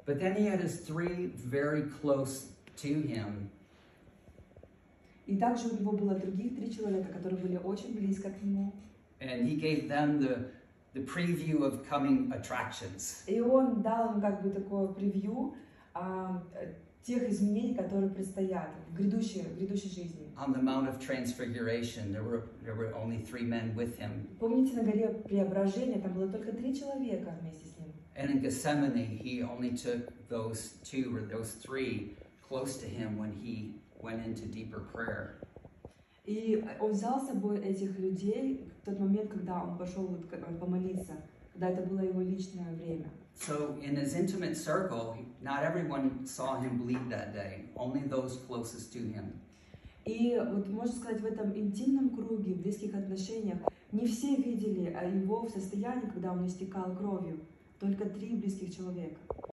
But then he had his three very close to him. И также у него было других 3 человека, которые были очень близко к нему. And he gave them the preview of coming attractions. И он дал им как бы такое превью тех изменений, которые предстоят в грядущей жизни. On the Mount of Transfiguration, there were only 3 men with him. Помните, на горе Преображения там было только 3 человека вместе с ним. And in Gethsemane, he only took those 2 or those 3 close to him when he went into deeper prayer. И он взял с собой этих людей в тот момент, когда он пошел помолиться, когда это было его личное время. So in his intimate circle, not everyone saw him bleed that day, only those closest to him. И вот можно сказать, в этом интимном круге, в близких отношениях, не все видели его в состоянии, когда он истекал кровью, только 3 близких человека.